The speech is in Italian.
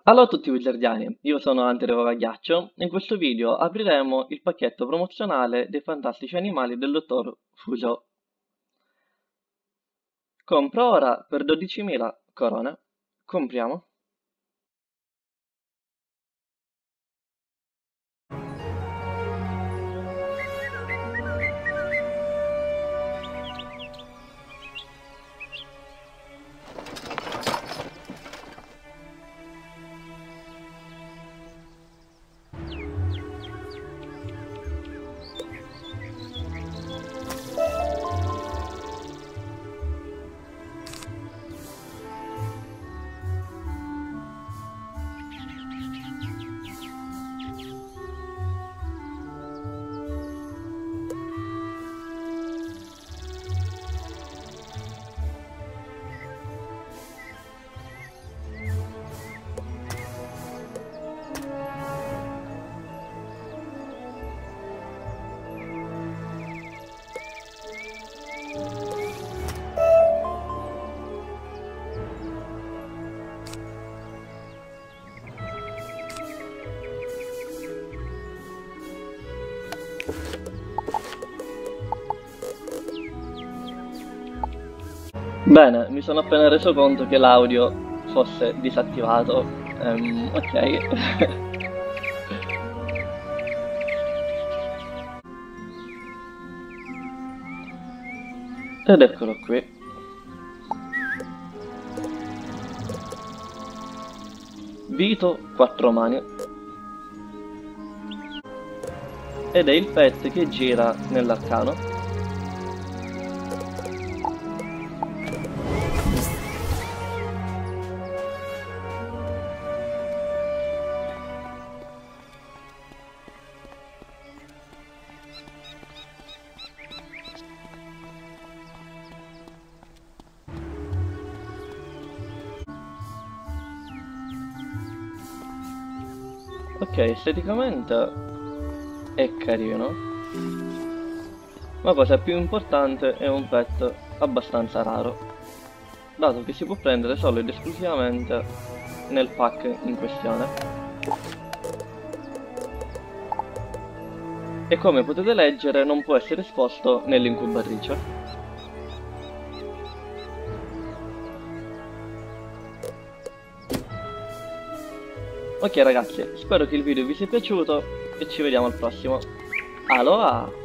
Ciao a tutti wizardiani, io sono Andrea Ghiaccio e in questo video apriremo il pacchetto promozionale dei fantastici animali del dottor Fuso. Compro ora per 12.000 corone. Compriamo. Bene, mi sono appena reso conto che l'audio fosse disattivato. Ok. Ed eccolo qui. Vito Quattromani. Ed è il pet che gira nell'arcano. Ok, esteticamente è carino, ma la cosa più importante è un pet abbastanza raro, dato che si può prendere solo ed esclusivamente nel pack in questione. E come potete leggere non può essere esposto nell'incubatrice. Ok ragazzi, spero che il video vi sia piaciuto e ci vediamo al prossimo. Aloha!